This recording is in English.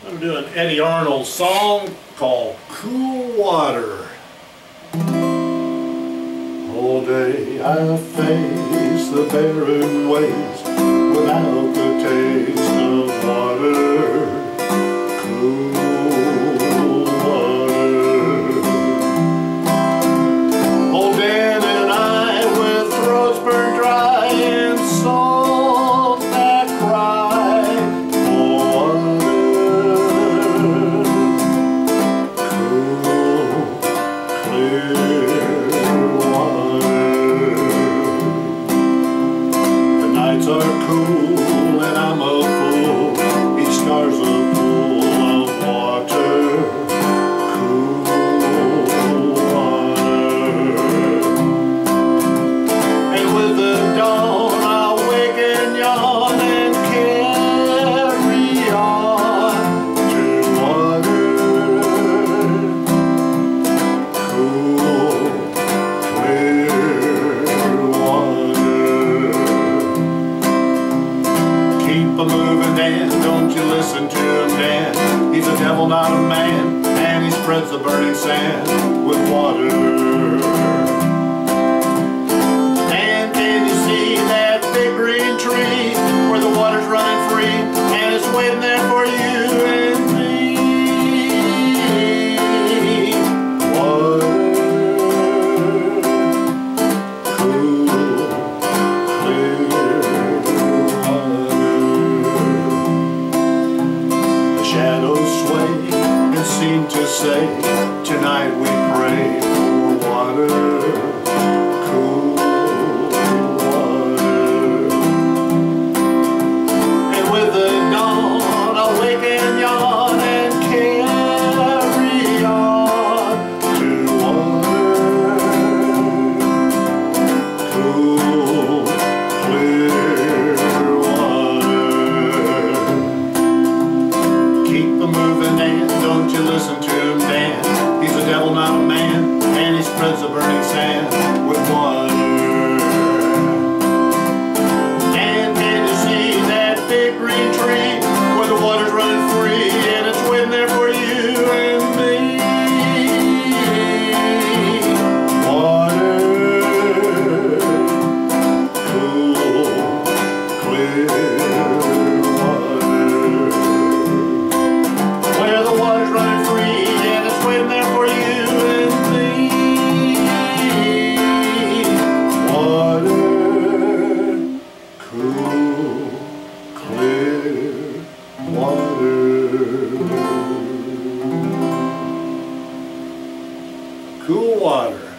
I'm doing Eddie Arnold's song called Cool Water. All day I face the barren ways without the taste of water. Cool water. Old Dan and I with throats burned dry and souls that cry for water. Cool, clear nights are cool and I'm a fool. Each star's a pool of water. Cool water. And with the dawn I'll wake and yawn and carry on to water. Cool, clear water. Keep a-moving, Dan, don't you listen to him, Dan. He's a devil, not a man, and he spreads the burning sand with water. And can you see that big green tree where the water's running free and it's waiting there for you and me? Water, cool, clear water. The shadows sway and seem to say, tonight we pray for water. Cool water. And with the dawn I'll wake and yawn and carry on to water. Cool, clear water. Keep a-moving, Dan, don't you listen to him, Dan. He's a devil, not a man, and he spreads the burning sand with water. And can you see that big green tree where the water's running free and it's waiting there for you and me? Water, cool, clear water. Where the water's running free and it's waiting there for you and me. Water, cool, clear water. Cool water.